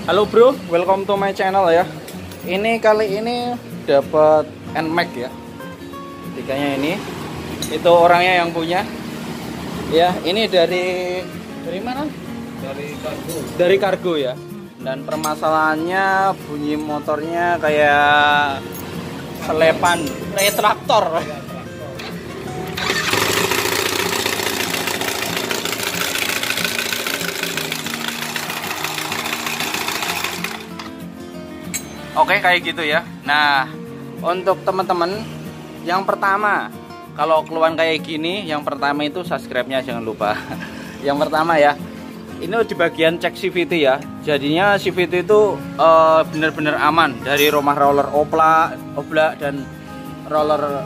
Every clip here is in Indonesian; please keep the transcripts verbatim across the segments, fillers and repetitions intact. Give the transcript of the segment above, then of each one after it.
Halo bro, welcome to my channel ya. Ini kali ini dapat N Max ya. Tiganya ini. Itu orangnya yang punya. Ya, ini dari dari mana? Dari kargo. Dari kargo ya. Dan permasalahannya bunyi motornya kayak selepan retraktor. Oke, kayak gitu ya. Nah, untuk teman-teman yang pertama, kalau keluhan kayak gini, yang pertama itu subscribe-nya jangan lupa. Yang pertama ya, ini di bagian cek C V T ya. Jadinya C V T itu uh, benar-benar aman dari rumah roller opla, oblak dan roller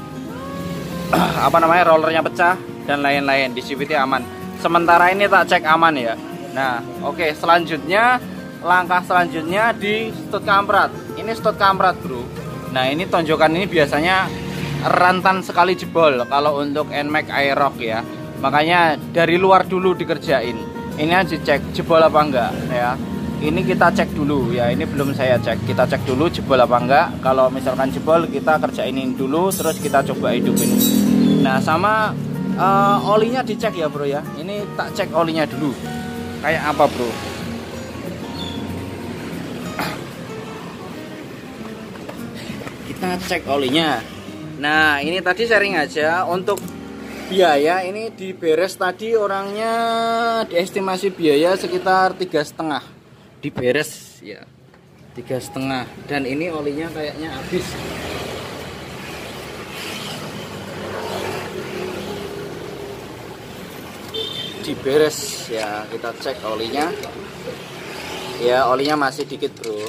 apa namanya rollernya pecah dan lain-lain. Di C V T aman. Sementara ini tak cek aman ya. Nah, oke, selanjutnya langkah selanjutnya di stud kamprat. Ini stud kamprat bro. Nah, ini tonjokan ini biasanya rentan sekali jebol kalau untuk N Max Aerox ya. Makanya dari luar dulu dikerjain. Ini aja cek jebol apa enggak ya. Ini kita cek dulu ya. Ini belum saya cek. Kita cek dulu jebol apa enggak. Kalau misalkan jebol kita kerjainin dulu, terus kita coba hidupin. Nah, sama uh, olinya dicek ya bro ya. Ini tak cek olinya dulu. Kayak apa bro? Kita cek olinya. Nah, ini tadi sharing aja untuk biaya. Ini diberes tadi orangnya diestimasi biaya sekitar tiga setengah diberes ya, tiga setengah. Dan ini olinya kayaknya habis. Diberes ya, kita cek olinya ya. Olinya masih dikit bro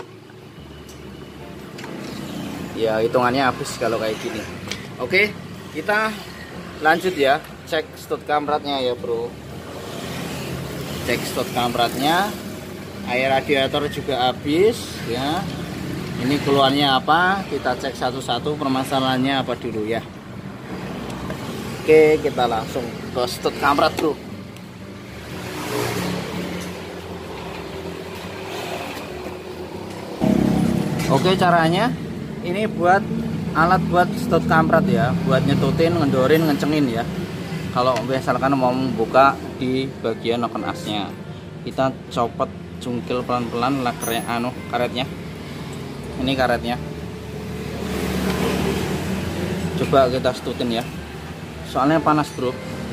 ya, hitungannya habis kalau kayak gini. Oke, kita lanjut ya, cek stud kampratnya ya bro. Cek stud kampratnya. Air radiator juga habis ya. Ini keluarnya apa, kita cek satu-satu permasalahannya apa dulu ya. Oke, kita langsung ke stud kamprat bro. Oke, caranya ini buat alat buat stud kamprat ya, buat nyetutin, ngendorin, ngencengin ya. Kalau misalkan mau membuka di bagian noken asnya, kita copot cungkil pelan-pelan lakernya, anu karetnya. Ini karetnya. Coba kita stutin ya. Soalnya panas bro.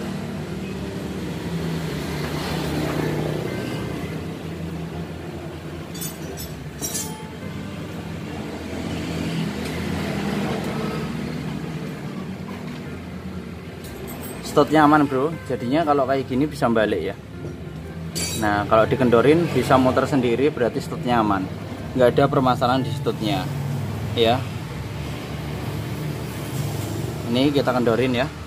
Stutnya aman bro, jadinya kalau kayak gini bisa balik ya. Nah, kalau dikendorin bisa muter sendiri, berarti stutnya aman, nggak ada permasalahan di stutnya ya. Ini kita kendorin ya,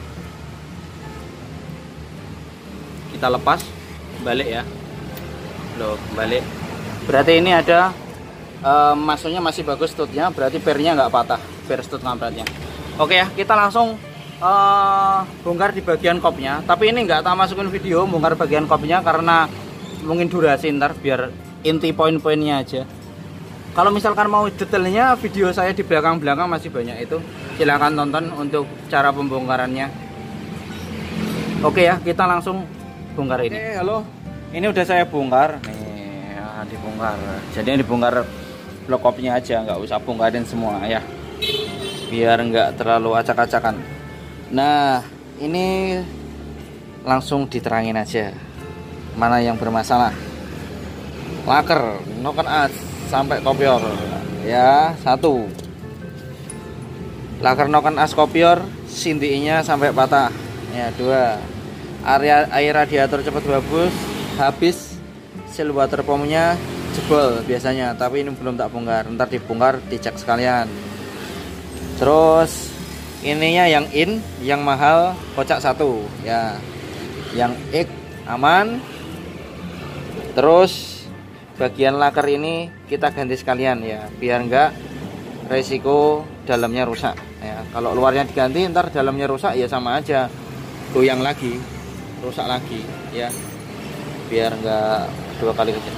kita lepas balik ya. Loh, balik berarti ini ada uh, masuknya masih bagus stutnya, berarti pernya nggak patah, per stud kampratnya. Oke ya, kita langsung Uh, bongkar di bagian kopnya. Tapi ini nggak tak masukin video bongkar bagian kopnya karena mungkin durasi, ntar biar inti poin-poinnya aja. Kalau misalkan mau detailnya, video saya di belakang-belakang masih banyak itu, silahkan tonton untuk cara pembongkarannya. Oke ya, kita langsung bongkar ini. Oke, halo, ini udah saya bongkar nih ya, dibongkar. Jadi dibongkar blok kopnya aja, nggak usah bongkarin semua ya, biar nggak terlalu acak-acakan. Nah, ini langsung diterangin aja mana yang bermasalah. Laker, noken as sampai kopior ya, satu. Laker noken as kopior, sintinya sampai patah ya, dua. Area air radiator cepat babus, habis. Seal water pumpnya jebol biasanya, tapi ini belum tak bongkar. Ntar dibongkar, dicek sekalian. Terus ininya yang in, yang mahal kocak satu ya, yang X aman. Terus bagian laker ini kita ganti sekalian ya, biar enggak resiko dalamnya rusak ya. Kalau luarnya diganti ntar dalamnya rusak ya sama aja, goyang lagi, rusak lagi ya, biar enggak dua kali kejadian.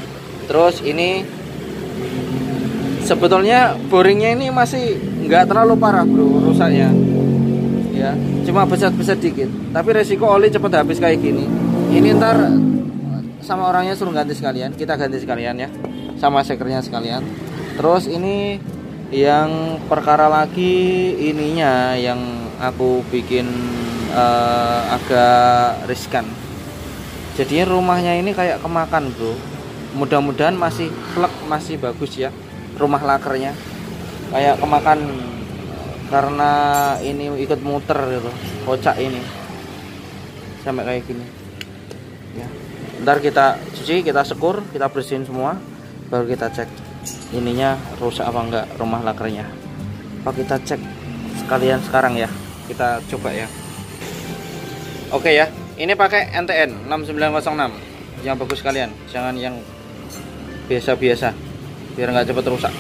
Terus ini sebetulnya boringnya ini masih nggak terlalu parah bro rusaknya ya, cuma besar-besar dikit. Tapi resiko oli cepat habis kayak gini. Ini ntar sama orangnya suruh ganti sekalian, kita ganti sekalian ya, sama sekernya sekalian. Terus ini yang perkara lagi ininya yang aku bikin uh, agak riskan. Jadinya rumahnya ini kayak kemakan bro. Mudah-mudahan masih plek, masih bagus ya rumah lakernya. Kayak kemakan karena ini ikut muter gitu, kocak ini sampai kayak gini ya. Ntar kita cuci, kita sekur, kita bersihin semua, baru kita cek ininya rusak apa enggak rumah lakernya. Apa kita cek sekalian sekarang ya, kita coba ya. Oke ya, ini pakai N T N enam sembilan nol enam yang bagus sekalian, jangan yang biasa-biasa biar nggak cepet rusak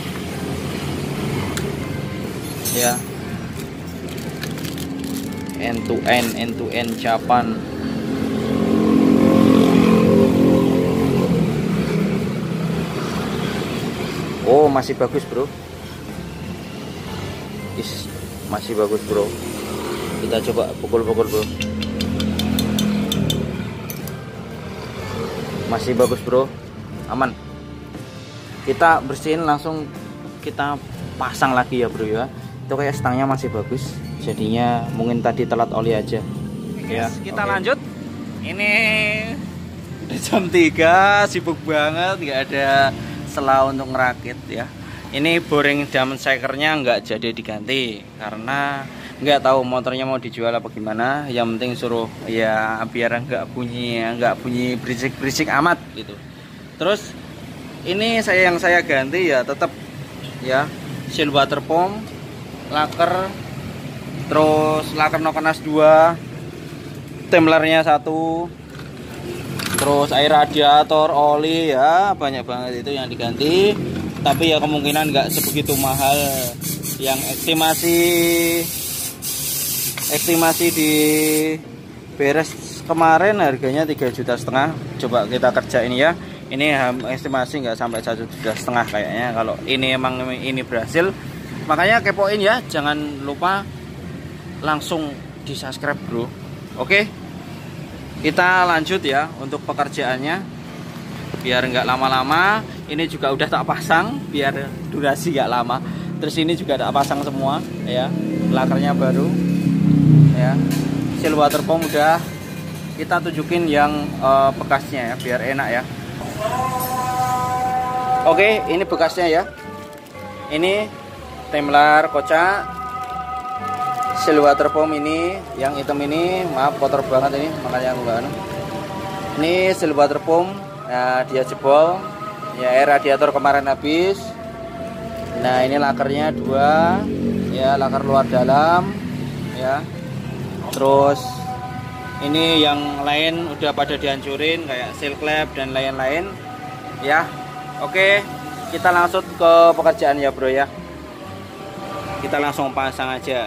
ya. End to end, end to end Japan. Oh masih bagus bro, is masih bagus bro. Kita coba pukul-pukul bro, masih bagus bro, aman. Kita bersihin langsung kita pasang lagi ya bro ya. Itu kayak stangnya masih bagus, jadinya mungkin tadi telat oli aja. Oke, ya kita okay. lanjut. Ini jam tiga, sibuk banget, nggak ada sela untuk ngerakit ya. Ini boring diamond shakernya nggak jadi diganti karena nggak tahu motornya mau dijual apa gimana. Yang penting suruh ya biar nggak bunyi, nggak bunyi berisik-berisik amat gitu. Terus ini saya yang saya ganti ya tetap ya seal water pump, laker, terus laker nokenas dua, templernya satu, terus air radiator, oli ya banyak banget itu yang diganti. Tapi ya kemungkinan nggak sebegitu mahal. Yang estimasi estimasi di beres kemarin harganya tiga juta setengah. Coba kita kerjain ya. Ini estimasi nggak sampai satu juta setengah kayaknya kalau ini emang ini berhasil. Makanya kepoin ya, jangan lupa langsung di subscribe bro. Oke, kita lanjut ya untuk pekerjaannya biar nggak lama-lama. Ini juga udah tak pasang biar durasi nggak lama. Terus ini juga tak pasang semua ya, lakernya baru ya. Seal water pump udah, kita tunjukin yang uh, bekasnya ya biar enak ya. Oke, ini bekasnya ya. Ini templar kocak, seal water pump ini yang hitam ini, maaf kotor banget ini makanya aku nggak. Ini seal water pump, nah dia jebol ya, air radiator kemarin habis. Nah ini lakernya dua ya, laker luar dalam ya. Terus ini yang lain udah pada dihancurin kayak seal clamp dan lain-lain ya. Oke, kita langsung ke pekerjaan ya bro ya. Kita langsung pasang aja.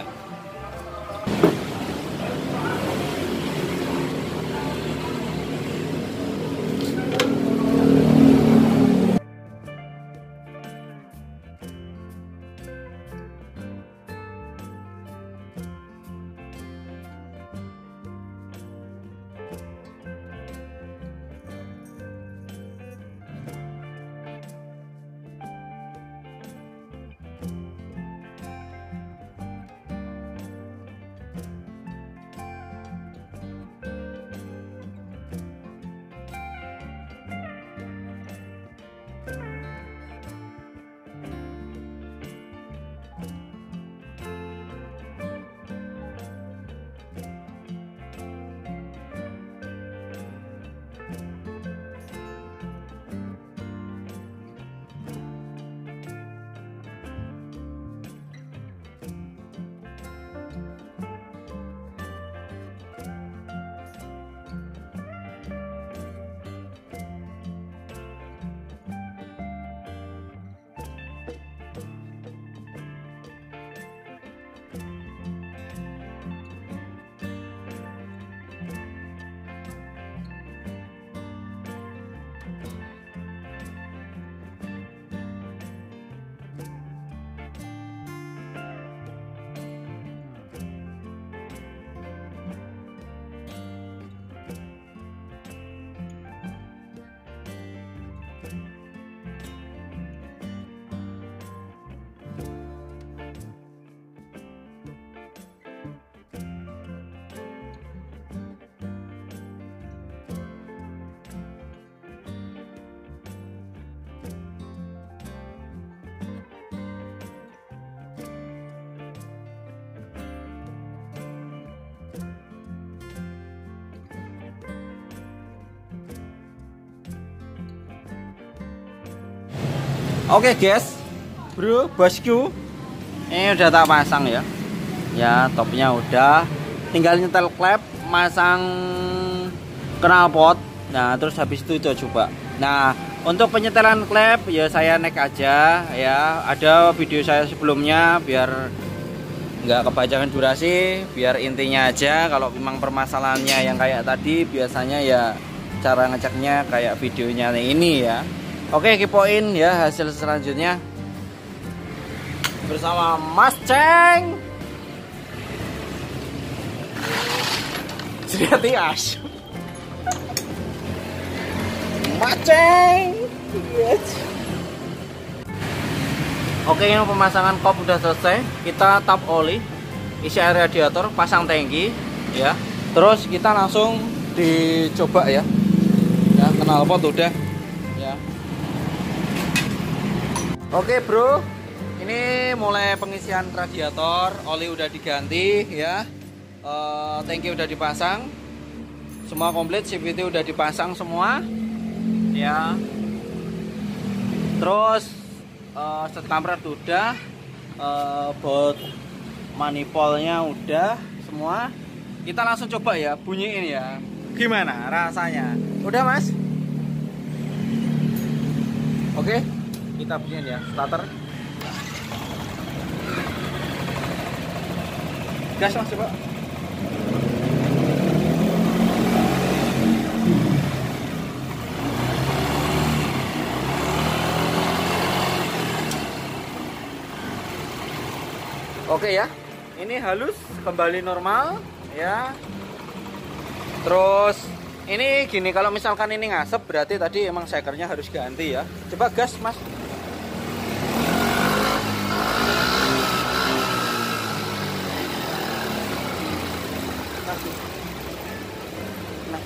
Oke guys, bro, bosku, ini udah tak pasang ya. Ya, topnya udah, tinggal nyetel klep, masang knalpot. Nah, terus habis itu itu coba. Nah, untuk penyetelan klep ya saya naik aja ya. Ada video saya sebelumnya biar nggak kepanjangan durasi, biar intinya aja. Kalau memang permasalahannya yang kayak tadi, biasanya ya cara ngeceknya kayak videonya ini ya. Oke, kepoin ya hasil selanjutnya bersama Mas Ceng. Hati as Maceng. Yes. Oke, ini pemasangan kop udah selesai. Kita tap oli, isi air radiator, pasang tangki ya. Terus kita langsung dicoba ya. Ya, knalpot udah ya. Oke bro, ini mulai pengisian radiator, oli udah diganti ya. Uh, tangki udah dipasang, semua komplit, C V T udah dipasang semua ya. Terus uh, set kampret udah, uh, baut manifoldnya udah semua. Kita langsung coba ya, bunyiin ya, gimana rasanya. Udah mas? Oke, kita bunyiin ya, starter. Gas mas coba. Oke ya, ini halus kembali normal ya. Terus ini gini, kalau misalkan ini ngasep berarti tadi emang sekernya harus ganti ya. Coba gas mas. Nah.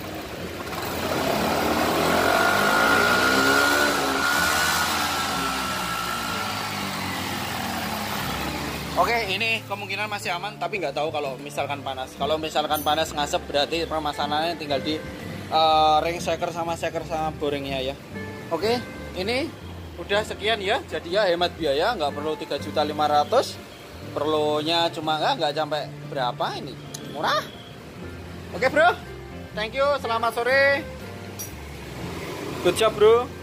Oke, ini kemungkinan masih aman, tapi nggak tahu kalau misalkan panas. Kalau misalkan panas ngasep berarti permasalahannya tinggal di uh, ring shaker sama shaker sama boringnya ya. Oke, ini udah sekian ya. Jadi ya hemat biaya, nggak perlu tiga juta lima ratus. Perlunya cuma nggak nggak sampai berapa ini. Murah. Oke bro, thank you, selamat sore. Good job bro.